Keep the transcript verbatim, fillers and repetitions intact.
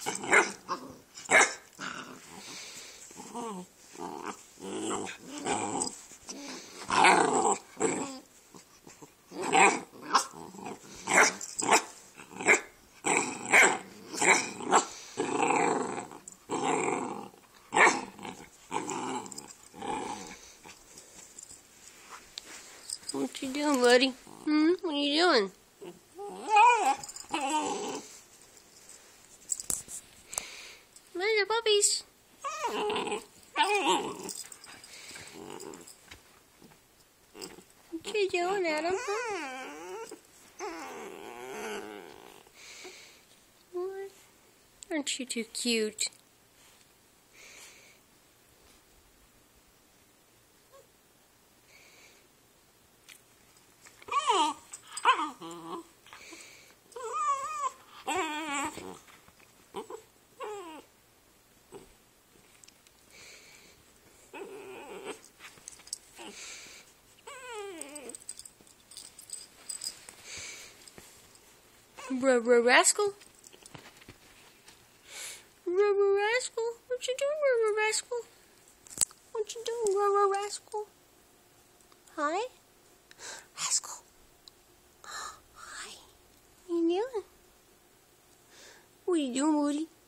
What you doing, buddy? Hmm? What are you doing? Where's the puppies? What you doing, Adam? What? Aren't you too cute? R-r-rascal? R-r-rascal? What you doing, R-r-rascal? What you doing, R-r-rascal? Hi? Rascal. Hi. What you doing? What are you doing, Woody?